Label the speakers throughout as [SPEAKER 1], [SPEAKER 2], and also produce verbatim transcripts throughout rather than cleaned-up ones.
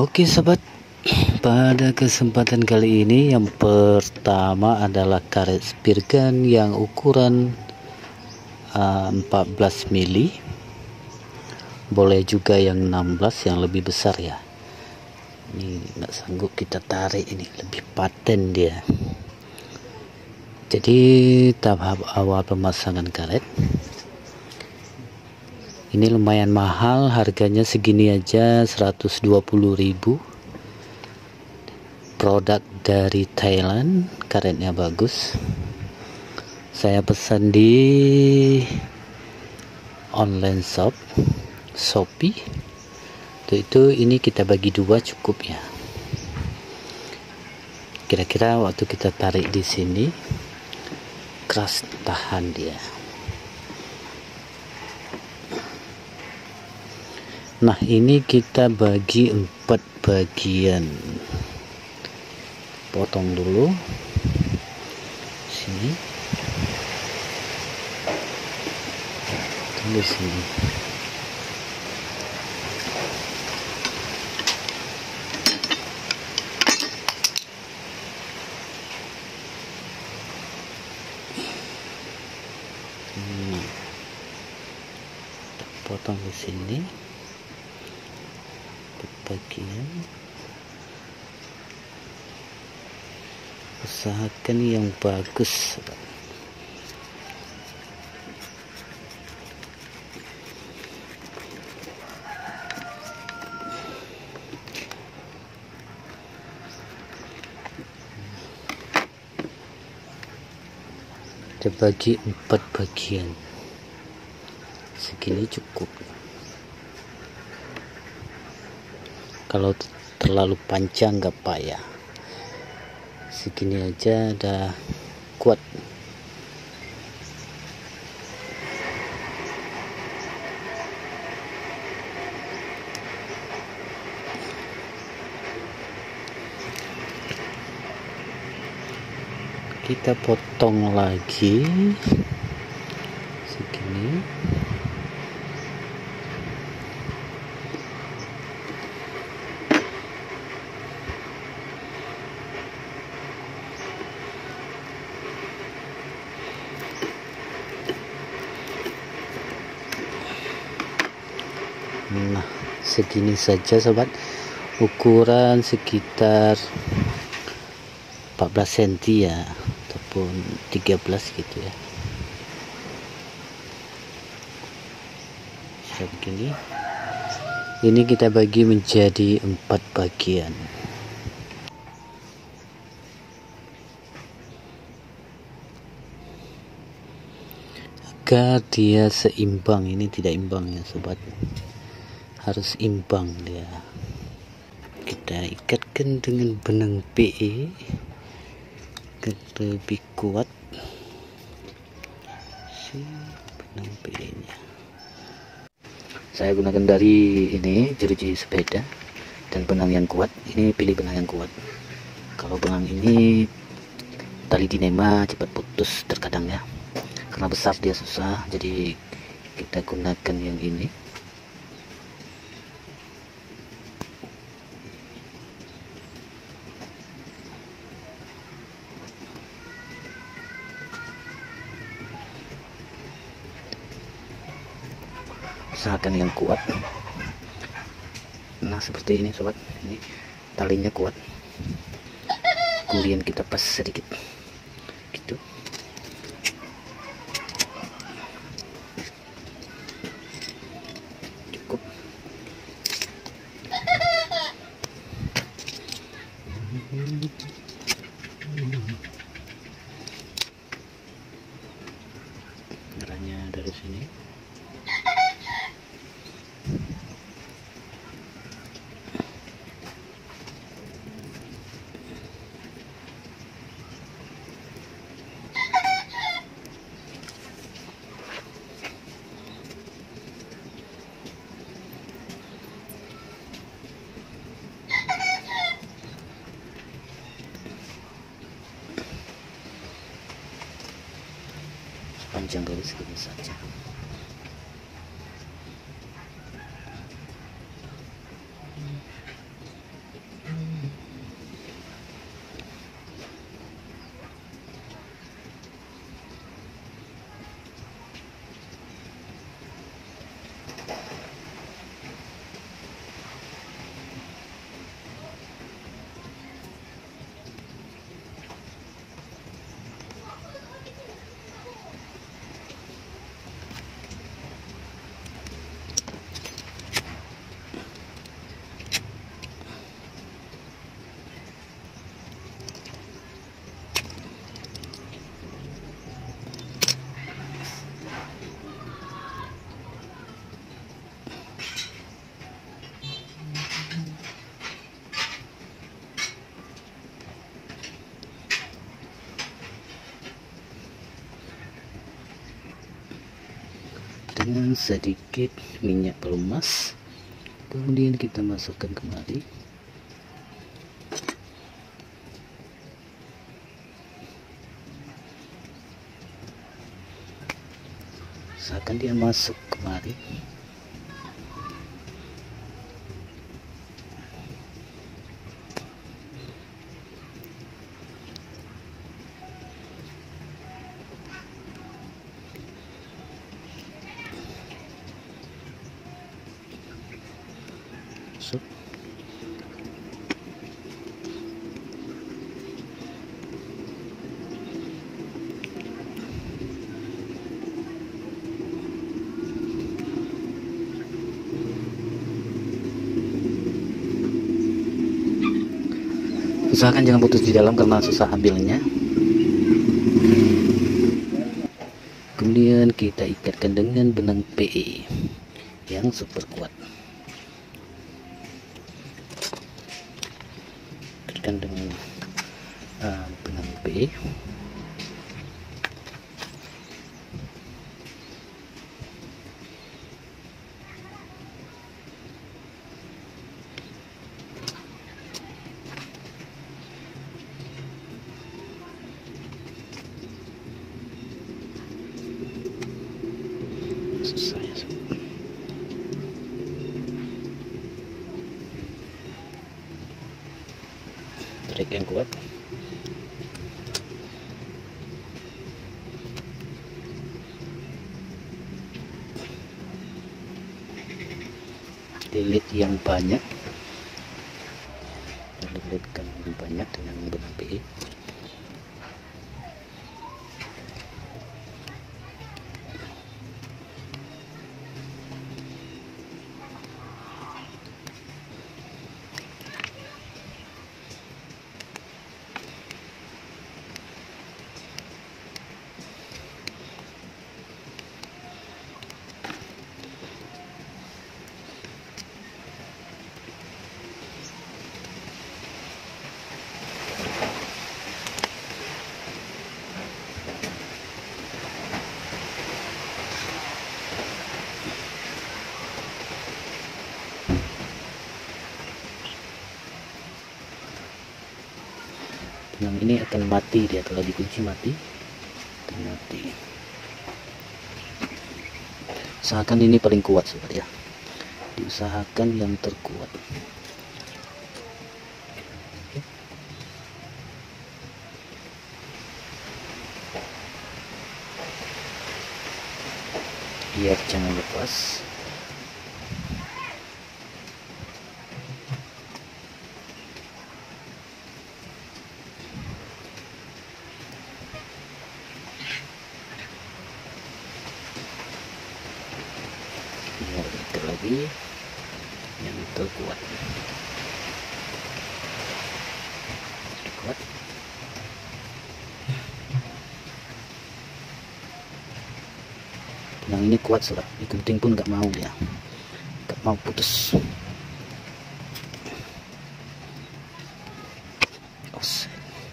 [SPEAKER 1] Oke sobat, pada kesempatan kali ini yang pertama adalah karet spear gun yang ukuran uh, empat belas mili, boleh juga yang enam belas yang lebih besar ya. Ini nggak sanggup kita tarik, ini lebih paten dia. Jadi tahap awal pemasangan karet ini lumayan mahal, harganya segini aja seratus dua puluh ribu. Produk dari Thailand, karetnya bagus. Saya pesan di online shop Shopee. Untuk itu ini kita bagi dua cukup ya. Kira-kira waktu kita tarik di sini keras, tahan dia. Nah, ini kita bagi empat bagian. Potong dulu sini, tunggu sini. Hmm. Potong di sini bagian, usahakan yang bagus. Kita bagi empat bagian, segini cukup. Kalau terlalu panjang nggak payah, segini aja udah kuat. Kita potong lagi segini. Nah, segini saja sobat, ukuran sekitar empat belas senti ya, ataupun tiga belas gitu ya. Sudah begini, ini kita bagi menjadi empat bagian. Agar dia seimbang, ini tidak imbang ya sobat, harus imbang dia. Kita ikatkan dengan benang P E lebih kuat, si benang P E nya. Saya gunakan dari ini jeruji sepeda dan benang yang kuat. Ini pilih benang yang kuat. Kalau benang ini tali dinema cepat putus terkadang ya, karena besar dia susah, jadi kita gunakan yang ini. Usahakan yang kuat. Nah, seperti ini sobat, ini talinya kuat, kemudian kita pas sedikit gitu. Cukup. Caranya dari sini. Panjang garis segini saja. dengan sedikit minyak pelumas, kemudian kita masukkan kembali. Usahakan dia masuk kemari. Masuk. Usahakan jangan putus di dalam karena susah ambilnya. Kemudian kita ikatkan dengan benang P E yang super kuat. Ikatkan dengan uh, benang P E. Susah ya, tarik yang kuat. Lilit yang banyak, lilitkan yang banyak dengan benang P E. Benang ini akan mati dia kalau dikunci, mati akan mati. Usahakan ini paling kuat sobat ya, diusahakan yang terkuat. Biar jangan lepas. Biar itu lagi yang terkuat. Kuat. Yang ini kuat sobat, digunting pun nggak mau dia, nggak mau putus. Offset.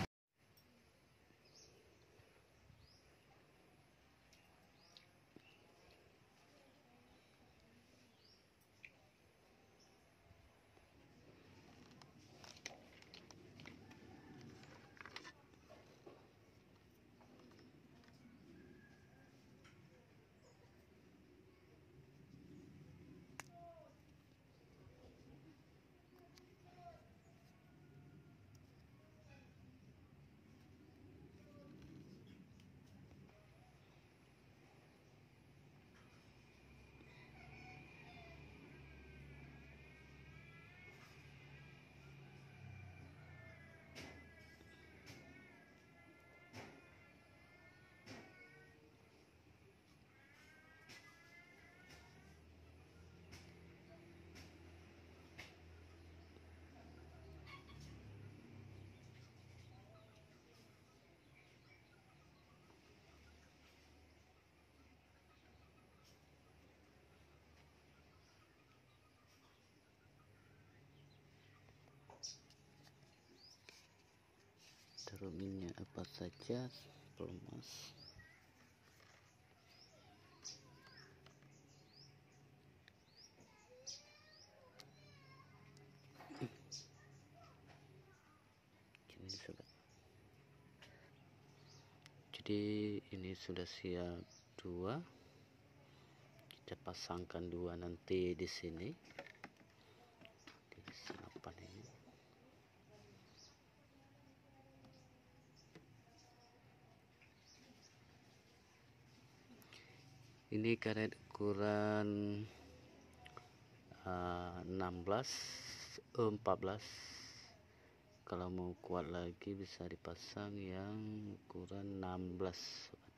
[SPEAKER 1] Taruh minyak apa saja, pelumas. Jadi ini sudah siap dua, kita pasangkan dua nanti di sini di senapan ini. Ini karet ukuran uh, enam belas eh, empat belas. Kalau mau kuat lagi bisa dipasang yang ukuran enam belas.